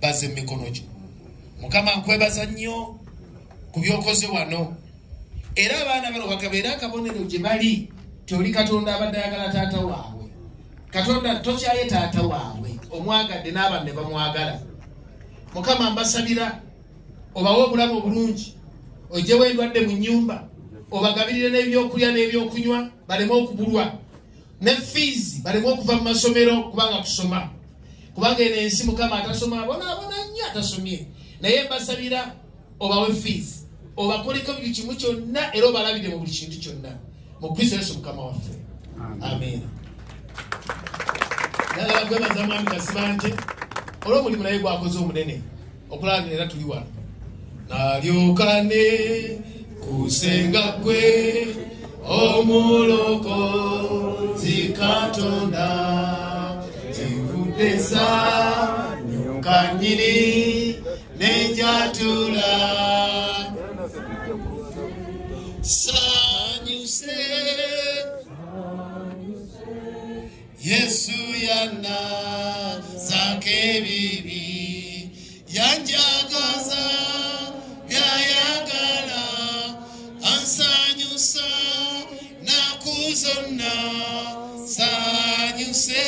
bazze emikono gyo. Mukama nkwebaza nnyo ku byokoze wano, era abaana bano bakabeera akabonero gye bali toli Katonda abadde ayagala taata waabwe. Katonda tokyaye taata waabwe omwagadde n'abanne bamwagala. Mukama mbasabira obawe obulamu obulungi, ojjewo endwadde mu nnyumba, obagabirire n'ebyokulya n'ebyokunywa baleme okubulwa, ne fees baleme okuva mu masomero kubanga kusoma, kubanga eno ensi Mukama atasoma abonaabona nnyo atasomye, naye mbasabira obawe fees, obakoleko buli kimu kyonna era obalabire mu buli kintu kyonna mu Kristo Yesu Mukama waffe. Amen. Njagala kwebaza Mwami Kasibanje olw'omulimu naye gwakoze omunene okulanga era tuli wano. Nalyokane kusenga kwe omulokozi Katonda tivudesa nyukanyiri nenjatula sanyuse Yesu yana zake bibi yanjagaza yayagala ansanyusa nakuzonna sanyuse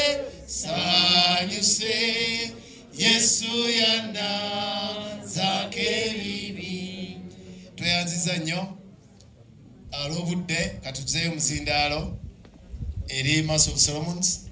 sanyuse Yesu yana zake bibi. Tweyanziza nnyo alobudde katuzeeyo muzindaalo eri Master of Solomons